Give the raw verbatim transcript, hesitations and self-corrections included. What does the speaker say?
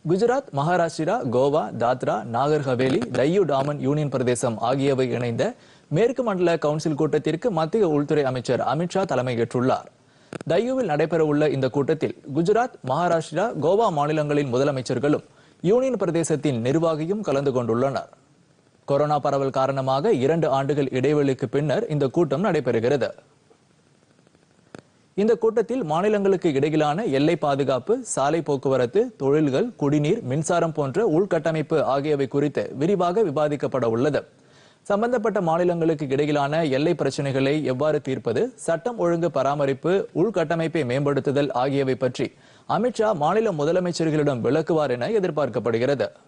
Gujarat, Maharashtra, Goa, Dadra, Nagar Haveli, Diu Daman union பிரதேசம் ஆகியவை இணைந்த மேற்கு மண்டல கவுன்சில் கூட்டத்திற்கு மத்திய உள்துறை அமைச்சர் அமித்ஷா தலைமையேற்றுள்ளார். டையூவில் நடைபெறவுள்ள இந்த கூட்டத்தில் குஜராத், மகாராஷ்டிரா, கோவா மாநிலங்களின் முதலமைச்சர்களும் யூனியன் பிரதேசத்தின் நிர்வாகியும் கலந்து கொண்டுள்ளனர். கொரோனா பரவல் காரணமாக இரண்டு ஆண்டுகள் இடைவெளிக்கு பின்னர் இந்த கூட்டம் நடைபெறுகிறது. இந்த கூட்டத்தில் மாநிலங்களுக்கு இடையிலான எல்லை பாதுகாப்பு, சாலை போக்குவரத்து, தொழில்கள், குடிநீர், மின்சாரம் போன்ற உள்கட்டமைப்பு ஆகியவை குறித்து விரிவாக விவாதிக்கப்பட உள்ளது. சம்பந்தப்பட்ட மாநிலங்களுக்கு இடையிலான எல்லை பிரச்சனைகளை எவ்வாறு தீர்ப்பது, சட்டம் ஒழுங்கு பராமரிப்பு, உள்கட்டமைப்பை மேம்படுத்துதல் ஆகியவை பற்றி அமித்ஷா மாநில முதலமைச்சர்களிடம் விளக்குவார் என எதிர்பார்க்கப்படுகிறது.